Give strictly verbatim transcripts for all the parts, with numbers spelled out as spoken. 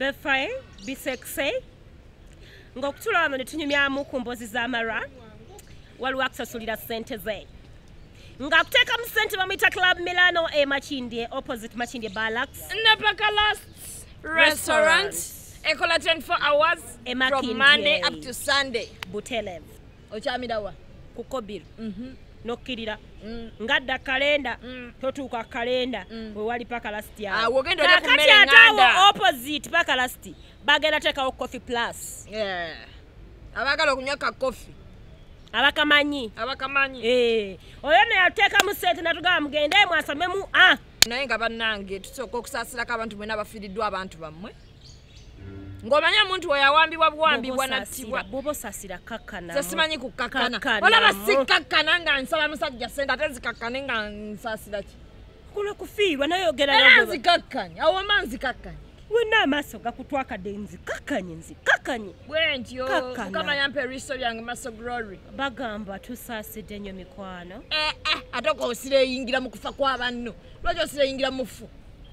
Befai, bisexe. Ngokutula wano ne tunyumyamu ku mbozi z'amara. Waliwo akusasulira ssente ze. Nga kuteeka mu ssente bamuyita Club Milano e Machindye, opposite Machindye Barracks. Napaka Last Restaurant. Ekola twenty-four hours E from Monday up to Sunday. Butelev. Ochamirawa. Kukobiru. Mhm. Nokkirira. Mm. Ngadda kalenda. Mm. Totuuka kalenda. Mm. We wali paka lasti Ah, awo. wogenda oli ku Kakati mmere ate awo nganda. opposite paka lasti. Bagenda teekawo Coffee Plus. Yeah. Abagala okunywa ka coffee. Abakamanyi. Abakamanyi. Eh. Oyo ne yateeka mu ssente natugamba mugende mwasomemu ah. Naye nga bannange tusooka okusaasirako abantu mwena abafiiriddwa abantu bammwe. Ng'omanya omuntu we yawambibwa buwambibwa nattibwa. Bobo saasira kakkana. Nze simanyi kukakkana. Kakkana. Olaba sikakkana nga nsaba musajja ssente ate zikakkane nga nsaasira ki. Kulo kufiirwa naye ogera Era nago. nzikakkanye. Awo ma nzikakkanye. Wena amaaso gakutwakadde nzikakkanye nzikakkanye. Bwe ntyo Kakkana. Mukama yampa eriiso lyange Maso Glory. Bagamba tusaasidde nnyo mikwano. Eh eh ate ko osireyingira mu kufa kwa banno. Lwaki osireyingira mu fu?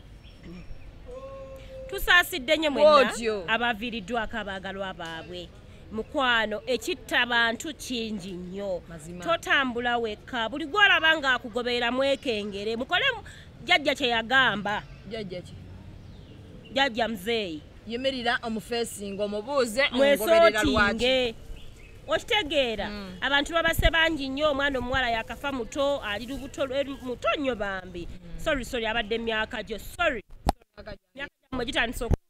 Tusaasidde nnyo mwenna Otyo. abaviiriddwako abaagalwa baabwe. Mukwano ekitta abantu kingi nnyo. Mazima. Totambula wekka. Buli gw'olaba ng'akugoberera mwekengere. Mukole jjajja kye yagamba. Jjajja ki? Jjajja muzeeyi. Yemerera omufeesinga omubuuze omugoberera lwaki. Mwesootinge. Okitegeera Mm. abantu babase bangi nnyo omwana omuwala yakafa muto ali lubuto lwe- muto nnyo bambi. Sorry sorry abadde myaka gyo sorry. Myaka gyammwe gitandise oku-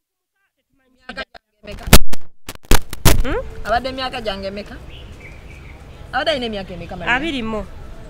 Hmm? Abadde emyaka gyange emeka? Abadde alina emyaka emeka Maria? abiri mu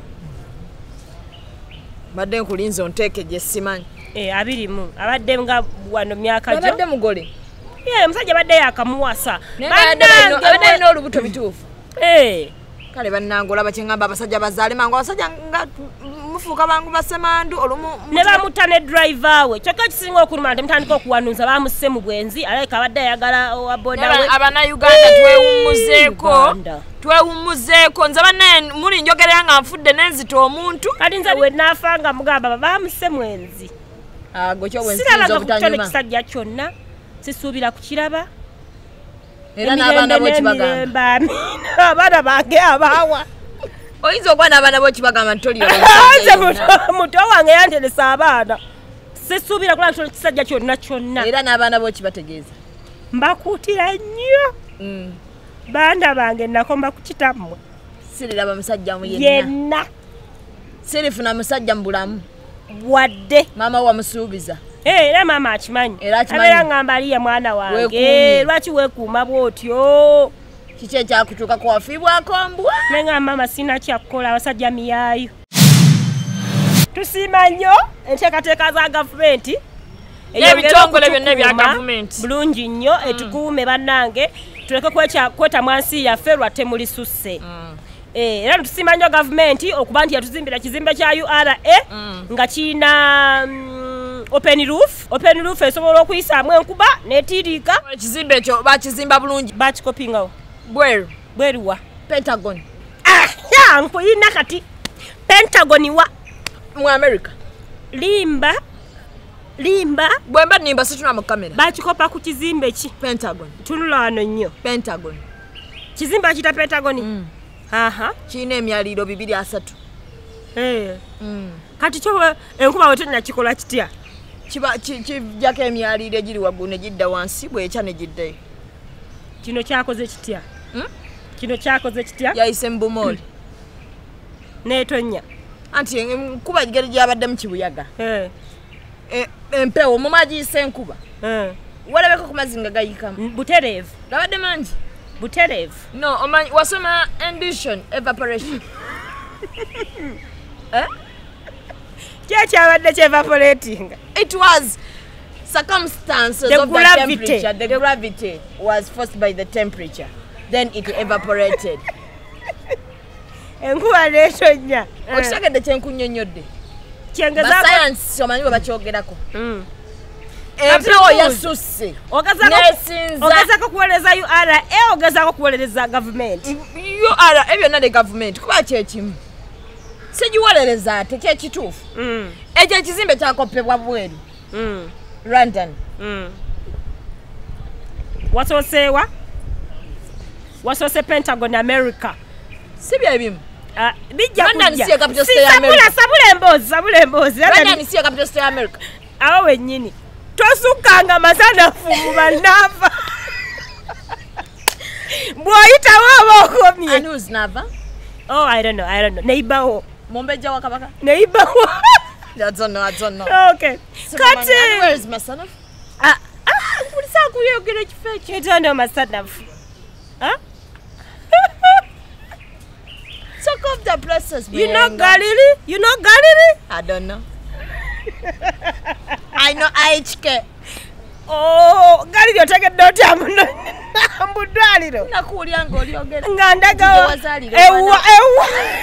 Badde nkulinze onteeke gye simanyi. eh abiri mu abadde nga wano myaka gyo. Abadde mugole. Yeah, musajja badde yakamuwasa. Naye abadde balina- abadde alina olubuto bituufu. Eh. Kale bannange olaba kye ngamba abasajja bazaale mangu abasajja nga mufuuka bangu basemandu olumu Ne bamutta ne driver we. Kyokka kisinga okuluma nti mutandika okuwanuuza bamusse mu bwenzi alabika abadde ayagala owa boda we. Abannayuganda twewummuzeeko. Uganda. Twewummuzeeko nze banne muli njogerera nga nfudde n'enzita omuntu. Kati nze we naafa nga mugamba bamusse mwenzi. Ago kyo bwensinza Sirabaga ku kitone obutanyuma. kisajja kyonna. Sisuubira kukiraba. Era n'abaana bo kibagamba. Abaana bange abaawa. Oyinza okuba n'abaana bo kibagamba nti toli Nze muto- muto wange yanteresa abaana. Sisuubira kulaba kitone kisajja kyonna kyonna. era n'abaana bo kibategeeza. Mbakuutira nnyo. Mm. Baana bange nakomba ku kitammwe. Siriraba musajja mu yenna. Yenna. Sirifuna musajja mu bulamu. Wadde. Maama wamusuubiza. Eh, era maama akimanyi. Era akimanyi. Abeera ngamba aliya mwana wange. Weekuumye. Lwaki weekuuma bw'otyo? Kiki ekyakutuuka ku wafiibwako mbwa? Ne nga maama sina kyakukola abasajja miyaayo. Tusiima nnyo enteekateeka za gavumenti. N'ebitongole byonna ebya gavumenti. Bulungi nnyo etukuume bannange. Tuleke kwekya kwetamwa nsi yaffe lwatte muli susse. Eh, era tusiima nnyo gavumenti okuba nti yatuzimbira kizimbe kya U R A Mm. nga kiyina mm, open roof. Open roof esobola okuyisaamu enkuba n'etiiriika. Ekizimbe ekyo bakizimba bulungi. Bakikopingawo. Bweru. Bweruwa. Pentagon. Ah, ya nkuyina kati. Pentagon wa. Mu America. Limba. Limba. Bwemba nimba situna mu kamera. Bakikopa ku kizimbe ki. Pentagon. Tunula wano nnyo. Pentagon. Kizimbe kita Pentagon. Mm. Aha. Kirina emyaliro bibiri asatu. Eh. Mm. Kati kyo enkuba wetonna kikola kitya. Kiba ki- kijjako emyaliro egiri waggulu ne gidda wansi bwekya ne giddayo. Kino kyakoze kitya. Hmm? Kino kyakoze kitya. Yayise mu bumooli. N'etonya. Anti enkuba gigeri gyabadde mu kibuyaga. Eh. E- Empewo mu magiyise enkuba. Eh. Walabeko ku mazzi nga gayikamu. Butereevu. Gabadde mangi. Butereevu. No, omanyi wasoma ambition evaporation. Eh? Kyekyabadde kyevaporating. It was circumstances The of gravity. the temperature. The gravity was forced by the temperature. Then it evaporated. Enkuba n'etonya. Okitegedde kyenkunnyonnyodde. Kyengezaako. Basayansi omanyi bwe bakyogerako. Mm. Empewo yasusse. N'esinza. Ogezaako kuweereza U R A, ogezaako kuweereza gavumenti. U R A byonna ne gavumenti kuba kyekimu. Sigiwolereza ate kyekituufu. Mm. Ekyo ekizimbe kyakopebwa bweru. Mm. London. Mm. Wasosewa? Wasose Pentagon America. Sibya ebimu. Ah, bijja kujja. London siye capital state ya America. Sabula sabula embozi, sabula embozi. London siye capital state ya America. Awo wennyini. Tosukanga masanafu mu banava. Bwoyita waba okomye. And who's Nava? Oh, I don't know, I don't know. Neighbor. Mombeja wa Kabaka? Neighbor. I don't know, I don't know. Okay. So Kati. Mama, where is my son? Ah, ah, Ulisa kuyogera kifecho. you don't know masanafu. Huh? Talk of the process, You know Galilee? You know Galilee? I don't know. I know I H K. Oh, Galilee otegedde otya muno. Mbudwaliro. Nakuulya ng'olyogera. Nga ndagawa. Wazaalira Ewa, ewa.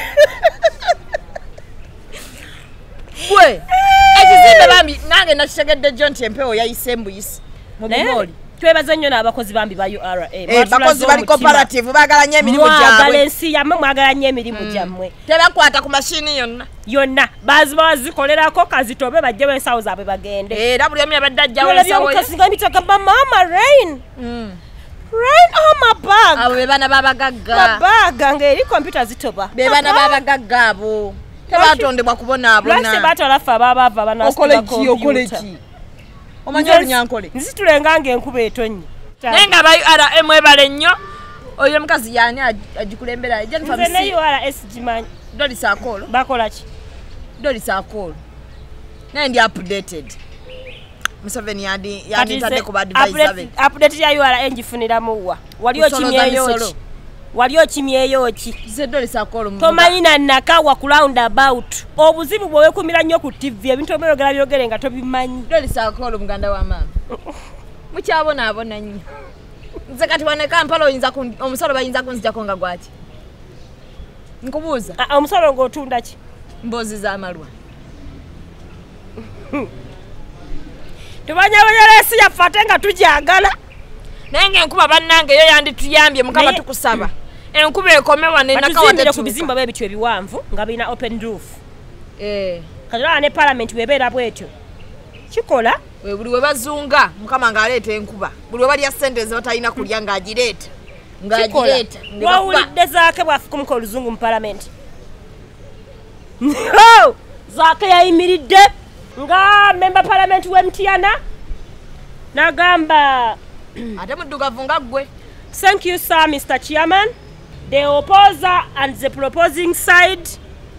Bwe. Ekizimbe bambi nange nakitegedde John nti empewo yayise mbuyisi. Mu bimoli. Twebaza nnyo n'abakozi bambi ba U R A. Eh, bakozi bali cooperative baagala nnyo emirimu gyabwe. Mwagala ensi yammwe mwagala nnyo emirimu gyammwe. Tebakwata ku mashini yonna. Yonna baziba bazikolerako kazitobe bajjewo ensawo zaabwe bagende. Era buli omu yabadde ajjawo ensawo ye. Omukazi nga mitaka ba mama rain. Rain on my bag. Abo be baana b'abagagga. Babaga ng'eri kompyuta zitoba. Be baana b'abagagga abo. Tebatondebwa kubonaabona. Lwaki batwala ffe abaabava banasiba kompyuta. Okole ki, okole ki? Omanyi olunyankole? Nzitulenga ng'enkuba etonnye. Naye nga ba U R A mwebale nnyo. Oyo omukazi y'ani agikulembera? Jennifer Nze ne U R S gimanyi. Doris Akolo. Bakola ki? Doris Akolo. Naye ndi updated. Museveni yandi yandi tadde ku advisor be. Update ya U R A ngifuniramu wa. Wali okimyeyo ki? Wali okimyeyo ki? Ze Doris Akolo mu. Tomanyina nakawa ku round about. Obuzibu bwe wekumira nnyo ku T V ebintu obyogera byogere nga tobimanyi. Doris Akolo muganda wa mama. Mukyabona abona nnyo. Nze kati wane Kampala oyinza ku omusolo bayinza kunzijako nga gwaki. Nkubuuza. Omusolo ng'otunda ki? Mbozi z'amalwa. Tubanyabanyala esi yaffe ate nga tujagala. Naye ng'enkuba bannange yo yandituyambye mukama tukusaba. Enkuba ekomewa ne nakawa tetuuka. Ku bizimba b'ebityo ebiwanvu nga birina open roof. Eh. Kati ne parliament webeera bwetyo. Kikola? We buli we bazunga mukama ng'aleeta enkuba. Buli we balya ssente ze batalina kulya ng'agireeta. Ng'agireeta. Wawulidde Zaake bw'afukumuka oluzungu mu parliament. Zaake yayimiridde nga member parliament w'Emtiana n'agamba ate muddugavu nga ggwe. Thank you, sir, Mister Chairman. The opposer and the proposing side,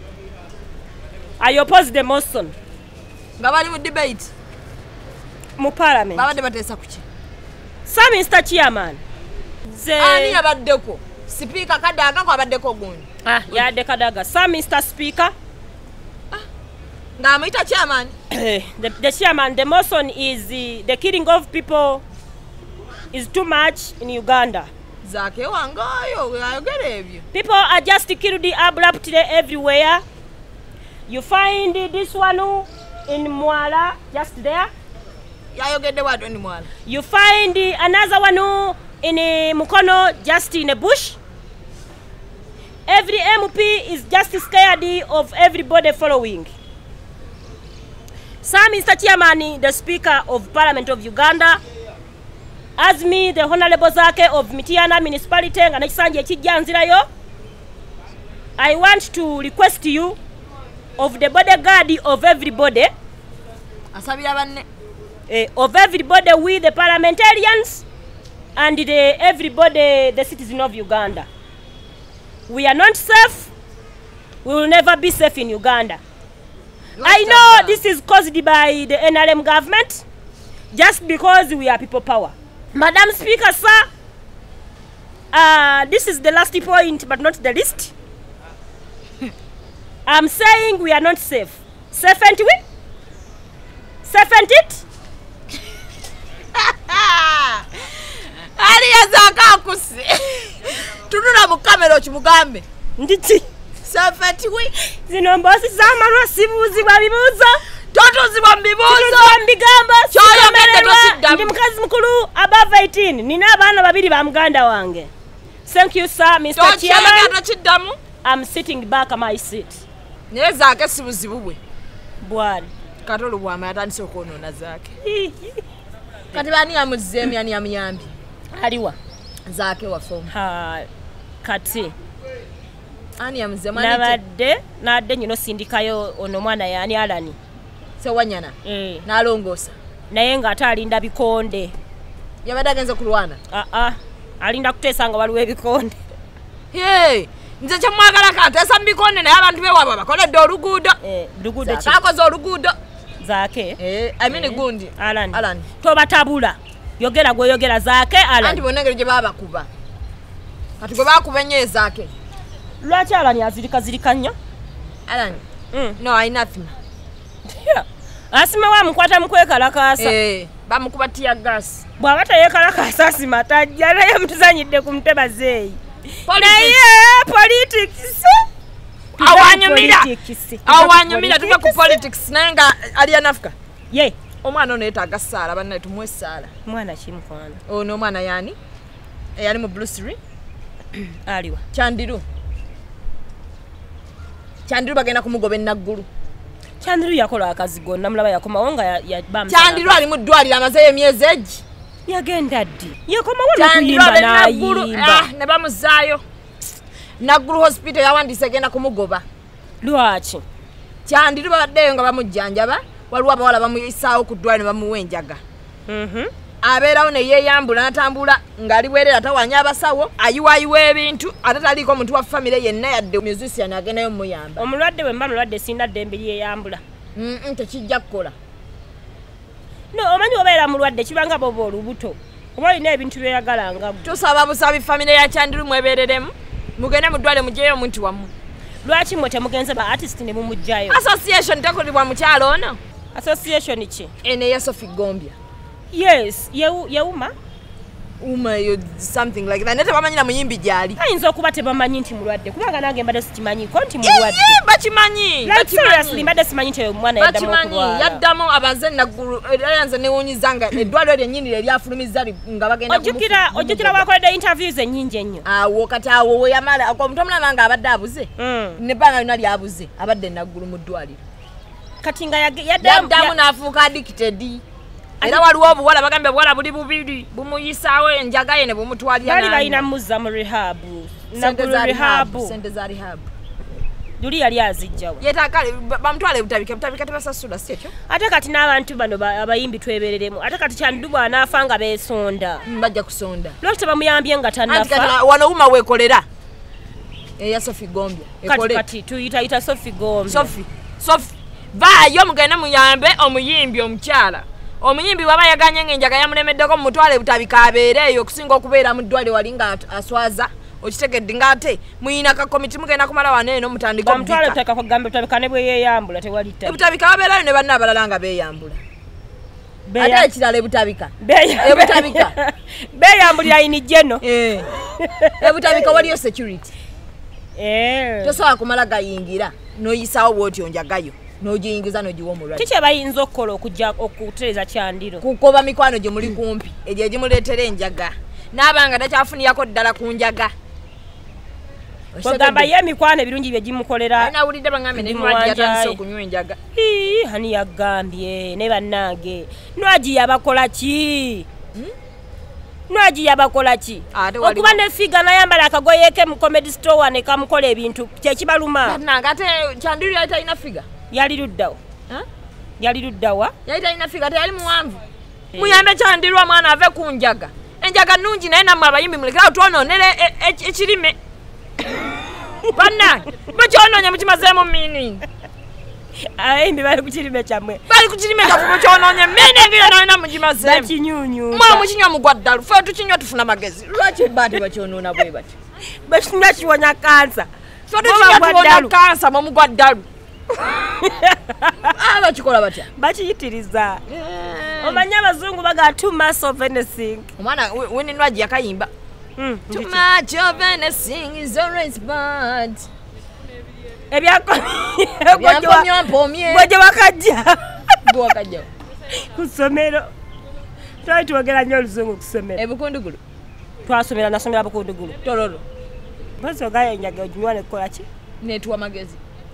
I oppose the motion. Nga bali mu debate. Mu parliament. Babadde bateesa ku ki? Sir, Mister Chairman. Ze... Ani yabaddeko? Speaker Kadaga ko abaddeko gundi. Ah, yadde Kadaga. Sir, Mister Speaker. Ah. Nga amuyita chairman. the, the chairman, the motion is uh, the killing of people is too much in Uganda. Zaake wangayo ayogera ebyo. People are just killed abruptly everywhere. You find this one in Mwala just there. Yayogedde watu ni Mwala. You find another one in Mukono just in a bush. Every M P is just scared of everybody following. Sir, Mister Chairman, the Speaker of Parliament of Uganda, as me, the Honorable Zaake of Mityana Municipality, and Ekisanja Ekijjanzirayo, I want to request you of the bodyguard of everybody, asabira banne, eh, of everybody, we the parliamentarians, and the everybody, the citizen of Uganda. We are not safe. We will never be safe in Uganda. Last I know this is caused by the N R M government, just because we are people power. Madam Speaker, sir, uh, this is the last point, but not the least. I'm saying we are not safe. Safe and we? Safe and it? Ali yazaka akusi. Tunula mu kamera kimugambe. Nditi. Safe and we? Zino mbosi zamanwa sibuuzibwa bibuuzo. Totuzibwa mbibuuzo. Mbigamba. Kyoyogedde tosiddamu. Ndi mukazi mukulu above eighteen. Nina abaana babiri ba muganda wange. Thank you, sir, Mister Chairman. Tokiddamu. I'm sitting back at my seat. Naye Zaake si buzibu bwe. Bwali. Katolo bwama yatandise okwonoona Zaake. Kati bani amuzzeemu yani amuyambi. aliwa zaake waffe ha kati ani yamuzemu nabadde nadde nyino sindikayo ono mwana yani Alani sewanyana eh nalongoosa naye nga ate alinda bikonde yabadde agenze kulwana aa alinda kuteesa nga waliwo ebikonde ye nze kyemwagala kateesa mu bikonde naye abantu bewaabwe bakoledde oluguudo eh luguudo ki kakoze oluguudo zaake eh I mean gundi Alani Alani tobatabula yogera gwe yogera zaake Alani anti bonna engeri gye baabakuba kati gwe baakuba ennyo ezaake lwaki Alani azirika zirika nnyo Alani mm. no I nothing yeah. asima wa mukwata mukwekalakaasa eh bamukuba tia gas bw'aba teyeekalakaasa asima tajja naye mutuzanyidde ku muteba zeeyi naye politics awanyumira awanyumira tuve ku politics naye nga aliya nafuka ye omwana ono yeetaaga ssaala bannaye tumuwe ssaala mwana kimukwana ono omwana yaani eyali mu blusry aliwa Kyandiru Kyandiru bagenda kumugoba ennaggulu Kyandiru yakola akazi gonna mulaba yakomawo nga bamusala Kyandiru ali mu ddwaliro amazeeyo emyezi egi yagenda ddi yakomawo n'okuyimba n'ayimba ne bamuzaayo Naggulu hospital yawandiise egenda kumugoba lwaki Kyandiru babaddeyo nga bamujjanjaba waliwo abawala bamuyisaawo ku ddwaliro ne bamuwa enjaga mhm abeerawo ne yeeyambula n'atambula ng'ali bwerera tawanya abasawo ayiwayiwa ebintu ate taliiko omuntu wa famire yenna yadde musician agendayo muyamba omulwadde bwe mba mulwadde sinda ddembe lyeyambula mm tekijja kukola no omanyi obeera mulwadde kibanga boba olubuto oba olina ebintu byeyagala nga tusaba busabi famire ya Kyandiru mwebeereremu mugende mu ddwaliro muggyeyo omuntu wamu lwaki mwe temugenze ba artist ne mumugjayo association tekulibwa mukyalo ono association ki ene ya Sophie Gombia yes yeuma uma yo something like that nete bamanyina muyimbi gyali ayinza okuba tebamanyi nti mulwadde kubanga nange mbadde sikimanyiko nti mulwadde bakimanyi bakimanyi mbadde simanyi nti omwana yaddamu okulwala yaddamu abanze Naggulu yanze newunyiza nga eddwaliro lyennyini lyafulumiza nga bagenda ojjukira ojjukira wakoledde interviews ennyingi ennyo awo kati awo we yamala omuntu omulaba nga abadde abuze nebbanga lyonna lyabuze abadde Naggulu mu ddwaliro kati nga yaddamu n'afuuka addicted era waliwo obuwala bagambe obuwala buli bubiri bumuyisaawo enjaga ye ne bumutwalira bali balina muzza mu rehab Naggulu rehab sente za rehab luli yali azijjawo yeetaaga bamutwala ebutabika ebutabika tebasasula si ekyo ate kati n'abantu bano abayimbi twebereremu ate kati Kyandiru bw'anaafa nga beesonda bajja kusonda lwaki tebamuyambye nga tannafa wano wuma weekolera eya Sophie Gombia kati kati tuyitayita Sophie Gombia Sophie Sophie vaayo mugende muyambe omuyimbi omukyala omuyimbi waba yaganye ng'enjaga yamulemeddeko mumutwala ebutabika abeere eyo okusinga okubeera mu ddwaliro wali nga aswaza okitegedde ng'ate muyina kakomiti mugenda kumala wano eno mutandika bamutwala ebutabika kugamba ebutabika ne bwe yeeyambula tewali ttabi ebutabika babeerayo ne banna abalala nga beeyambula ate ekirala ebutabika ebutabika beeyambulira ini jeno ebutabika waliyo security eh tosobola kumala gayingira n'oyisaawo bw'otyo njagayo n'ogiyingiza n'ogiwa omulwadde kiki bayinza okukola okujja okutereeza Kyandiru kukoba mikwano gye muli kumpi egyo egimuleetera enjaga n'abanga takyafuniyako ddala ku njaga ogamba ye emikwano ebirungi bye gimukolera nawulidde baŋambe ne Nwagi yatandise okunywa enjaga hani yagambye ne bannange Nwagi yabakola ki Nwagi yabakola ki okuba ne figa nayambala akagoye ke mu comedy store ne kamukola ebintu kyekibaluma bannange ate Kyandiru yali talina figa yali luddawa yali luddawa yali talina figa teyali muwanvu muyambe Kyandiru omwana ave ku njaga enjaga nnungi naye nammwe abayimbi mulekerawo twonoonera ekirime bannange bakyonoonye mukimazeemu meaning abayimbi bali ku kirime kyammwe bali ku kirime kyaffe mukyonoonye meaning yo nalina mugimazeemu bakinyuunyuuta mwa mukinywa mugwa ddalu fe tukinywa tufuna magezi lwaki baate bakyonoona bwe bati bakinywa kiwonya kansa fe tukinywa tuwonya kansa momugwa ddalu abakikola batya bakiyitiriza omanyi abazungu baga too much of anything omwana Winnie Nwagi yakayimba too much of anything is always bad ebyakomye wakajja wakajja ku ssomero twali twogera nnyo oluzungu ku ssomero ebukundugulu twasomera nasomera bukundugulu tololo mpozi ogayo enjaga oginywa nekola ki netuwa magezi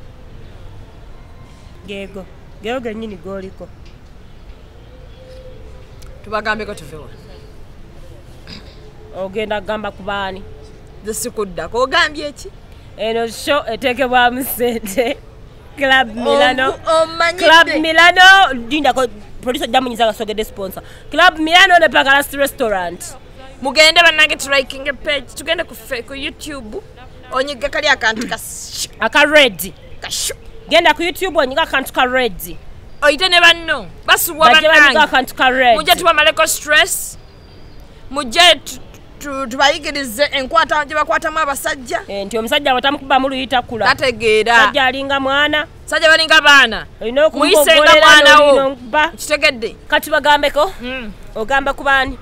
geego geego gennyini gooliko tubagambeko tuvewa ogenda kugamba ku baani zesikuddako ogambye eki eno show eteekebwamu ssente Club Milano omanyidde Club Milano dindako producer jamunyiza gasogedde sponsor Club Milano ne Pagalas restaurant mugende bannange tuliking page tugende ku fe- ku YouTube onyiga kali akantu kas aka red kashu genda ku YouTube onyiga akantu ka red oyite ne banno basuwa bajje banyiga bannange akantu ka red mujje tubamaleko stress mujje tu- tu- tubayigirize enkwata gye bakwatamu abasajja Eh, nti omusajja watamukuba muluyita kula tategeera sajja alinga mwana sajja balinga baana olina muyisenga okumbogolera mwanawo n'olinoba kitegedde kati bagambeko Mm. ogamba ku baani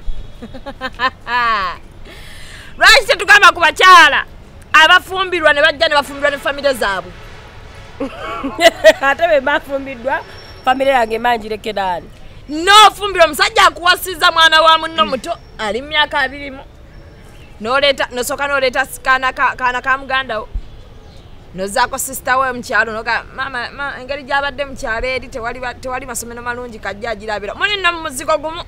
lwaki tetugamba ku bakyala abafumbirwa ne bajja ne bafumbirwa ne famire zaabwe ate be bafumbiddwa famire yange manjirekedani nofumbirwa omusajja akuwasiza mwana wa munno muto ali mu myaka abirimu noleeta nosooka noleeta kaana ka kaana ka mugandawo nozaako sisita we mukyalo noga mama ma, engeri gyabadde mukyalo eri tewali ba- tewali masomero malungi kajja agirabira muli no mu muzigo gumu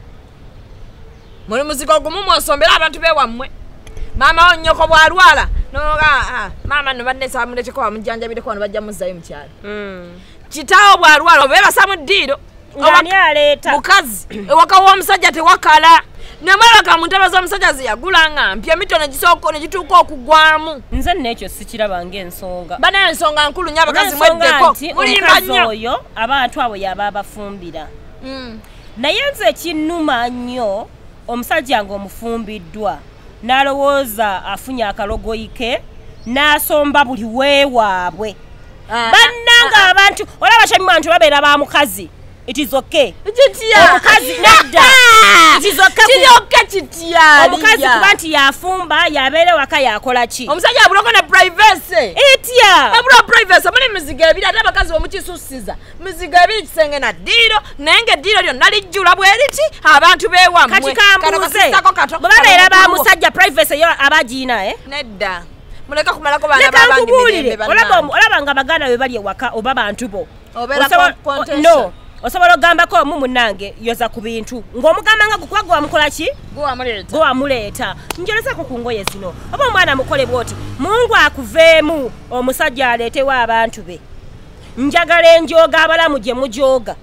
muli muzigo gumu mwosombera abantu bewammwe maama wo nnyoko bwalwala noga ah, maama no bannesa bamuleeteko bamujjanjabireko wano bajja muzzayo mukyalo kitaawo bwalwala oba bebasa mu ddiiro ngani aleeta mukazi ewaka w'omusajja tewakala namwebaka mu ntebe z'omusajja zeyagulanga mpya emito negisooka negituuka okugwamu nze nekyo sikiraba ng'ensonga banayo ensonga nkulu nnyo abakazi Olw'ensonga mweddeko nti mulimba omukazi nnyo oyo abantu abo yaba abafumbira Mm. naye nze ekinnuma nnyo omusajja ng'omufumbiddwa n'alowooza afunye akalogoyi ke n'asomba buli weewaabwe Ah, bannanga abantu olaba kyami bantu babeera ba mukazi it is okay kitya omukazi nedda it is okay kiri ku- okke kitya omukazi Liya. kuba nti yafumba yabeere waka yakola ki omusajja abuloko ne privacy etya abula privacy muli mizigo ebiri ate abakazi omukisusiza mizigo ebiri kisenge na ddiiro naye ng'eddiiro lyonna lijjula bwe liti abantu beewammwe kati Kano kambuuze kasisako kato bwe babeera ba kano musajja privacy yo abagiina eh nedda muleka kumalako baana leka babangi nkubuulire mirembe olaba bannange. omu- olaba nga baganda be bali ewaka oba bantu bo Obeera Osobola- con- contention. no osobola okugambako omu munnange yoza ku bintu ng'omugamba nga gukuba gwe wamukola ki Gwe wamuleeta. gwe wamuleeta njolezako ku ngoye zino oba omwana mukole bwoti mungu akuveemu omusajja aleetewo abantu be njagala enjooga abalamu gye mujooga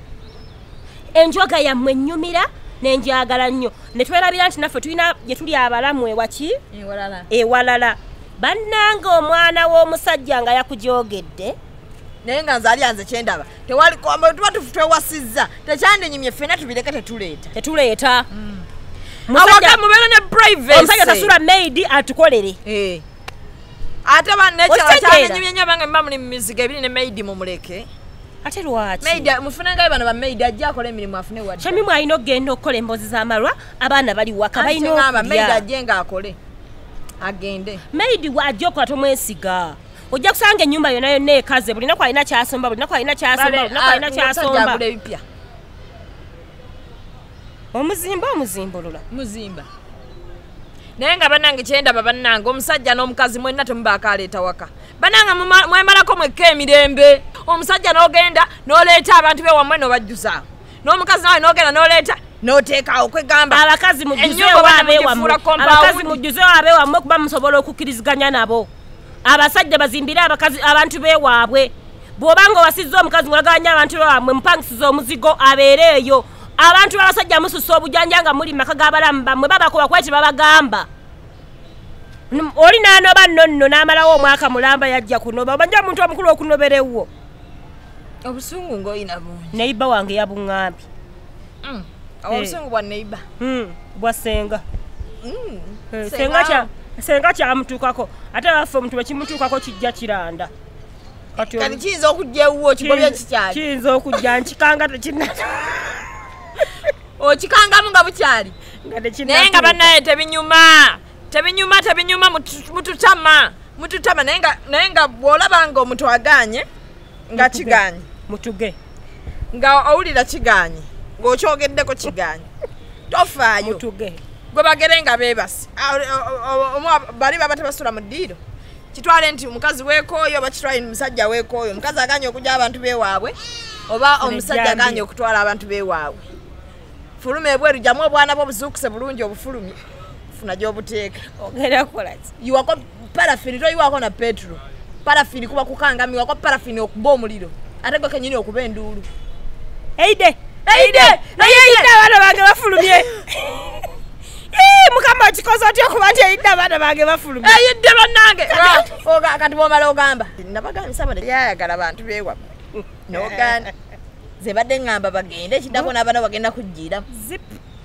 enjooga yammwe ennyumira nenjagala nnyo ne twerabira nti naffe tulina gye tuli abalamu ewaki Ewalala. ewalala bannanga omwana w'omusajja nga yakujoogedde naye nga nze ali anze kyendaba tewali kombe tuba tufu twewasizza tekyandinyimye ffenna tubireke tetuleeta tetuleeta awaka mubeera ne privacy omusajja tasula maidi atukolere Eh. ate bannekyala Okitegeera? kyandinyimye nnyo bange mba muli mu mizigo ebiri ne maidi mumuleke ate lwaki maidi mufunengayo bano bamaidi ajja akola emirimu afune wadde kyami mwalina okugenda okukola emboozi z'amalwa abaana bali waka Anti balina ngamba maidi okulya ajje ng'akole agende maidi wajja okola tomwesiga ojja kusanga ennyumba yonna yonna ekaze buli naku alina kyasomba buli naku alina kyasomba buli naku alina kyasomba agula ebipya omuzimba omuzimbulula muzimba naye nga bannange kyendaba bannange omusajja n'omukazi mwenna temubaako aleeta waka bannange muma- mwemalako mwekka emirembe omusajja n'ogenda n'oleeta abantu bewammwe n'obajjuzaawo n'omukazi nawe n'ogenda n'oleeta n'oteekaawo kwegamba abakazi mujjuzeewo Ennyumba bana abeewammwe mugifuula compound. abakazi mujjuzeewo abeewammwe kuba musobola okukkiriziganya nabo abasajja bazimbire abakazi abantu beewaabwe bw'oba nga owasizza omukazi ng'olaganya abantu bewammwe mupangisiza omuzigo abeere eyo abantu b'abasajja mususa obujanja nga muli maka g'abalamu bammwe babakuba kuba kye babagamba Num- oli n'anoba nno nno n'amalawo omwaka mulamba yajja kunoba obanja omuntu omukulu okunoberewo obusungu ng'oyina bungi neiba wange yabuŋŋambye Mm. Eh. obusungu bwa neiba Hmm, bwa senga Mm. Eh, Senga. senga kya senga kyamutuukako ate baffe omuntu bwe kimutuukako kijja kiranda kati kati kiyinza okujja ewuwo kigobye kikyali kiyinza okujja nkikanga tekina okikangamu nga bukyali nga tekina naye nga bannaye tebinyuma tebinyuma tebinyuma mutu- mututama mututama naye nga naye nga bw'olaba nga omuntu aganye nga Mutuge. kiganye mutuge nga owulira kiganye ng'okyogeddeko kiganye tofaayo mutuge gwe bagere nga beebasi Ah, o- o- omu ab- bali baba tebasula mu ddiiro kitwale nti omukazi weekooyo oba kitwale musajja weekooyo omukazi aganye okujja abantu beewaabwe oba omusajja Ejjambi. aganye okutwala abantu beewaabwe fuluma ebweru jamu obwana bwo buzuukuse bulungi obufulumye bufuna gy'obuteeka ogenda kukola ki yiwako parafini toyiwako na petro parafini kuba kukangami wako parafini okuba omuliro ate gwe kenyini okuba enduulu eide eide eide abaana bange bafulumye mukama kikoze otya okuba nti eide abaana bange bafulumye eyidde bannange kati bwomala ogamba nabagambisa bano yayagala bantu bewa noganda ze badde ŋŋamba bagende ekiddako n'abaana bagenda kujjiira zip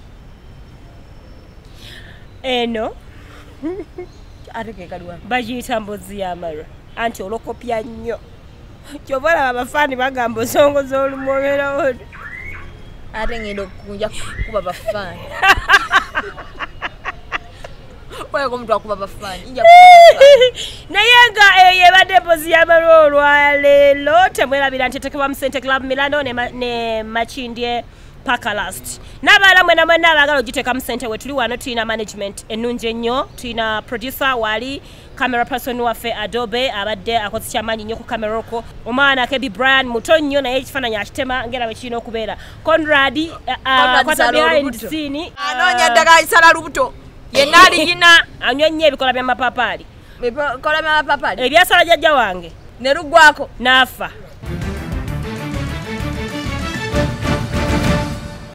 eno ate kekaliwa bagiyita mbozi y'amarwa anti olokopya nnyo kyova olaba abafaani bagamba osongoza olumwogerawo ate ngenda okukunja kuba bafaani oyako omuntu akuba bafaani naye nga eyo ebadde mbozi y'amarwa olwaleero temwerabira nti etekebwa mu Sente Club Milano ne Makindye Pakalast n'abaala mwena mwena abaagala ogiteeka mu ssente we tuli wano tulina management ennungi ennyo tulina producer wali camera person waffe Adobe abadde akoze kyamaanyi nnyo ku camera okwo omwana Kebi Brian muto nnyo naye ekifaananyi akitema ngera bwe kirina okubeera Conrad akwata behind the scene anoonya eddagala lisala lubuto yenna aliyina anywa nnyo ebikola by'amapapaali ebikola by'amapapaali ebyasala jjajja wange ne luggwako n'afa